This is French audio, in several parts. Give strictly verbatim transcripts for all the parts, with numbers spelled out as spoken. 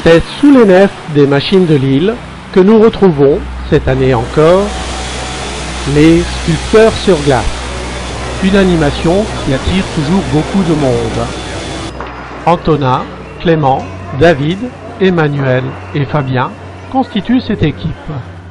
C'est sous les nefs des machines de Lille que nous retrouvons, cette année encore, les sculpteurs sur glace. Une animation qui attire toujours beaucoup de monde. Antonin, Clément, David, Emmanuel et Fabien constituent cette équipe.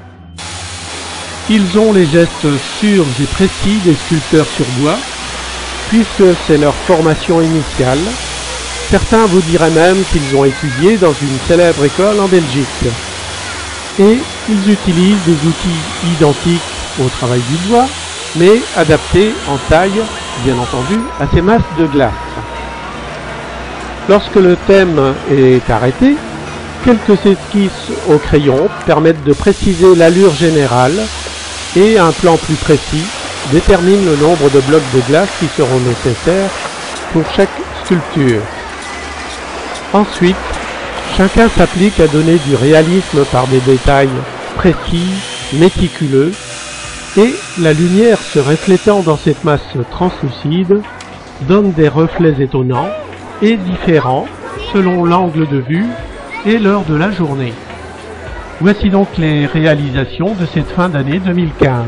Ils ont les gestes sûrs et précis des sculpteurs sur bois, puisque c'est leur formation initiale. Certains vous diraient même qu'ils ont étudié dans une célèbre école en Belgique. Et ils utilisent des outils identiques au travail du bois, mais adaptés en taille, bien entendu, à ces masses de glace. Lorsque le thème est arrêté, quelques esquisses au crayon permettent de préciser l'allure générale et un plan plus précis détermine le nombre de blocs de glace qui seront nécessaires pour chaque sculpture. Ensuite, chacun s'applique à donner du réalisme par des détails précis, méticuleux, et la lumière se reflétant dans cette masse translucide donne des reflets étonnants et différents selon l'angle de vue et l'heure de la journée. Voici donc les réalisations de cette fin d'année deux mille quinze.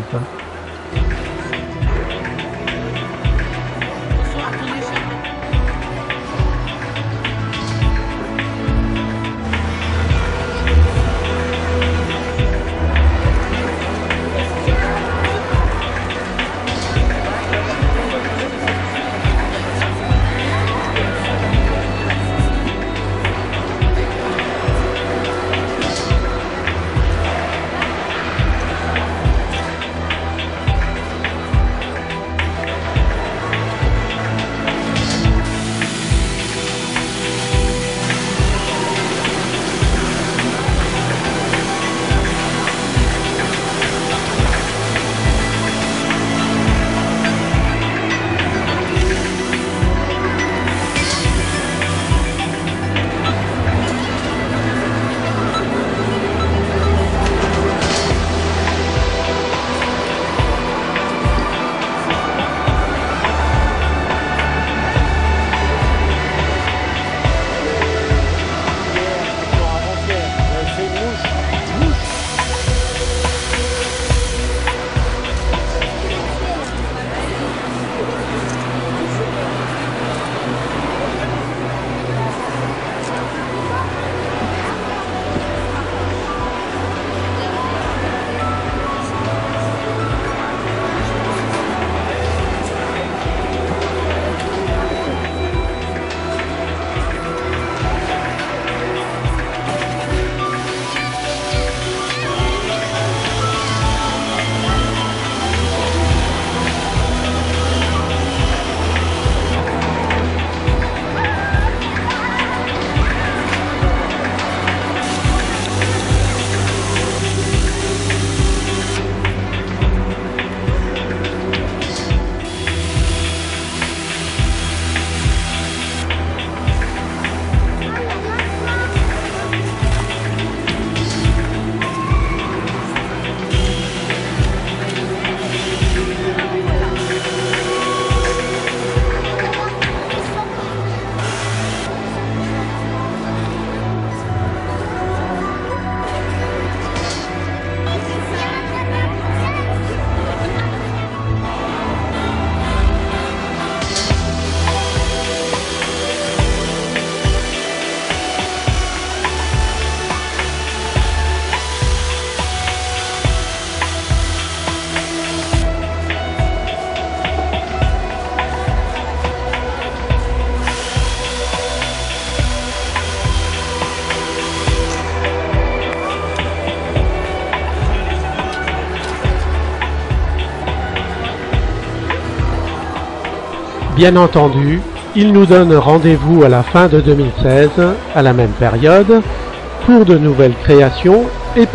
Bien entendu, il nous donne rendez-vous à la fin de deux mille seize, à la même période, pour de nouvelles créations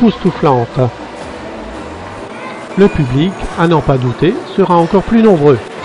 époustouflantes. Le public, à n'en pas douter, sera encore plus nombreux.